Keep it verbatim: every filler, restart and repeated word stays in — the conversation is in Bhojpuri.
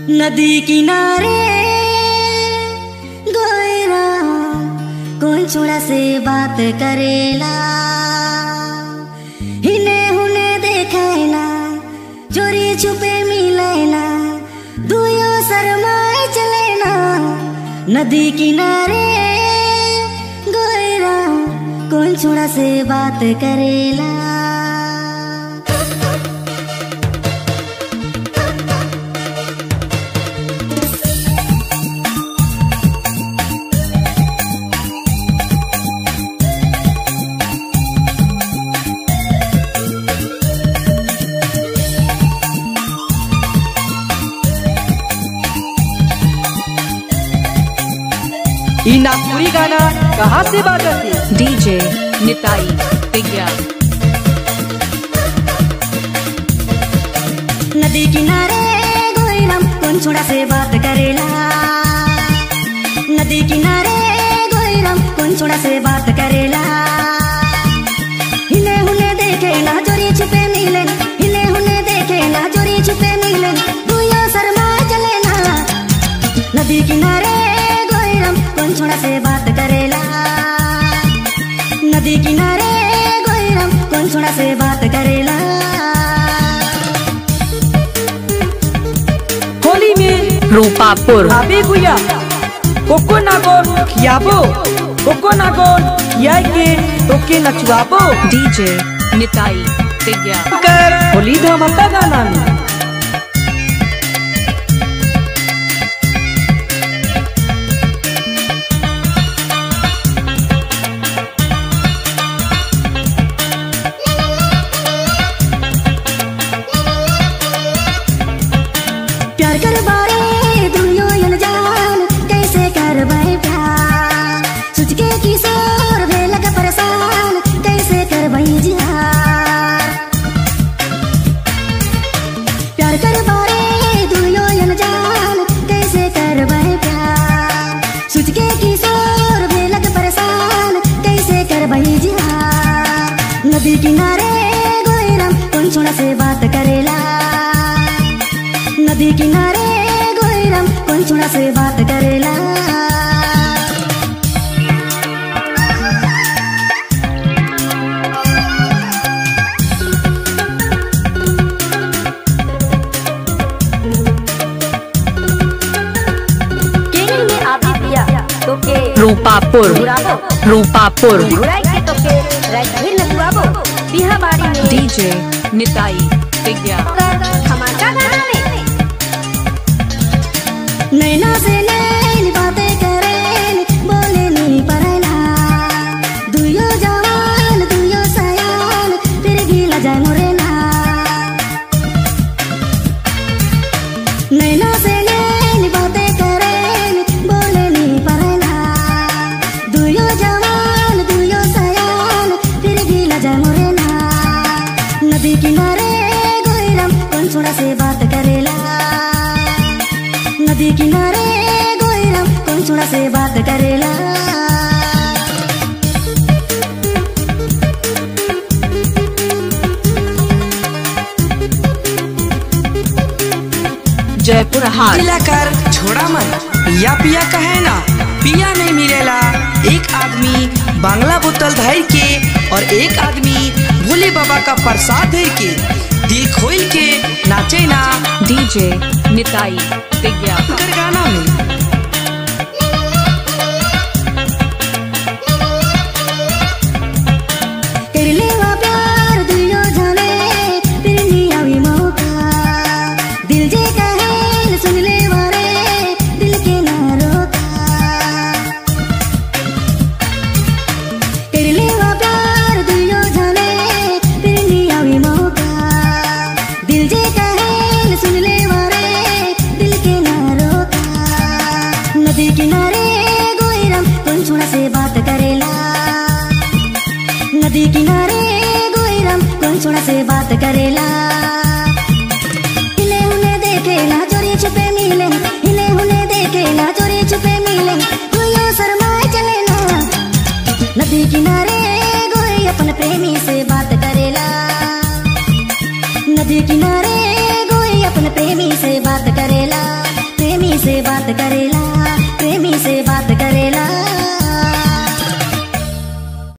नदी किनारे गोयरा कौन छोड़ा से बात करेला, हिने हुने देखेला चोरी छुपे मिलेला, दुयो शरमाए चलेना। नदी किनारे गोयरा कौन छोड़ा से बात करेला। ई नागपुरी गाना कहाँ से बाजती? डीजे निताई पिग्या। नदी किनारे गोइरम कौन छोड़ा से बात करेला, नदी किनारे गोइरम कौन छोड़ा से बात करेला, हिले हुने देखे ना चोरी छुपे मिले, हिले हुने देखे ना चोरी छुपे मिले, दुयो शर्मा चले ना। नदी किनारे कौन छोड़ा से बात करेला, नदी किनारे गोइरम कौन छोड़ा से बात करेला। होली में रूपापुर भाभी गुया कोको नागोन खियाबो, कोको नागोन खिया के तोके नचवाबो। डीजे निताई पिग्या कर होली धमाका गाना में प्यार कर बारे दुनिया अनजान कैसे कर भाई प्यार, सोच के किशोर भेल का परेशान कैसे कर भाई जिहार। प्यार कर बारे दुनिया अनजान कैसे कर भाई प्यार, सोच के किशोर भेल का परेशान कैसे कर भाई जिहार। नदी किनारे गोइरम कौन छोड़ा से बात करेला, नदी किनारे गोइरम कौन छोड़ा से बात करेला। रूपापुर रूपापुर डीजे निताई पिग्या। नैना से नैन बातें करें बोले नहीं परेला, दुयो जवान दुयो सयान फिर गिला जाए मोरेला। नैना से नैन बातें करें बोले नहीं परेला, दुयो जवान दुयो सयान फिर गिला जाए मोरेला। नदी किनारे गोइरम कौन छोड़ा से बात करेला, नदी किनारे गोइरम कौन छोड़ा से बात करेला। जयपुर हाट पिला कर छोड़ा मत, पिया पिया कहे ना पिया नहीं मिलेला। एक आदमी बांग्ला बोतल धर के और एक आदमी भोले बाबा का प्रसाद धर के दिल खोल के नाचे ना। डीजे निताई पिग्या कर गाना में नदी किनारे गोइरम कौन छोड़ा से बात करेला। हिले हुने देखे ना चोरी छुपे मिले, हिले हुने देखे ना चोरी छुपे मिले, दुयो शर्माए चले ना। नदी किनारे गोई अपन प्रेमी से बात करेला, नदी किनारे गोई अपन प्रेमी से बात करेला। से बात करेला